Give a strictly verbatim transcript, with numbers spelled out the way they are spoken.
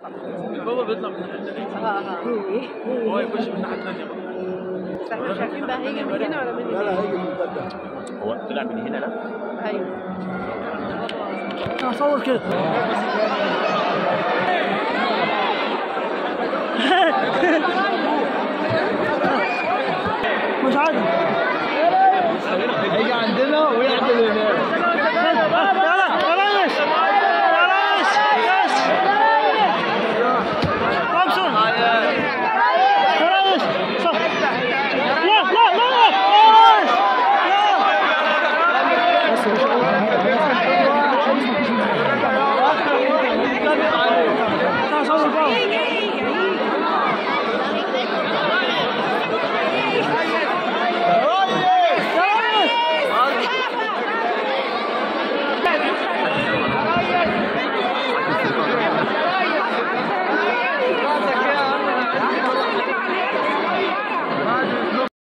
البابا بيطلع من الناحيه الثانيه. اه اه هو يخش من الناحيه الثانيه بقى. بس احنا مش عارفين بقى هيجي من هنا ولا من هنا. لا لا هيجي من ده. هو طلع من هنا لا؟ ايوه. اصور كده.